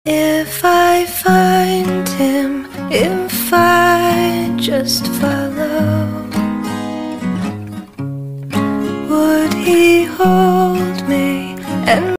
If I find him, if I just follow, would he hold me and